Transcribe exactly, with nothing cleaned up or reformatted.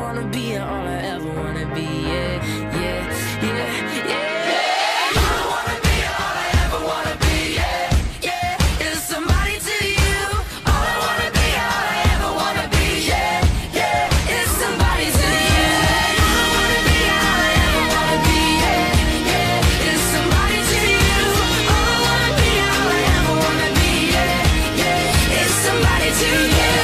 wanna be and all I ever wanna be. Yeah, yeah, yeah, yeah. All I wanna be and all I ever wanna be. Yeah, yeah. Is somebody to you. All I wanna be and all I ever wanna be. Yeah, yeah. Is somebody to you. All I wanna be and all I ever wanna be. Yeah, yeah. Is somebody to you. All I wanna be and all I ever wanna be. Yeah, yeah. Is somebody to you.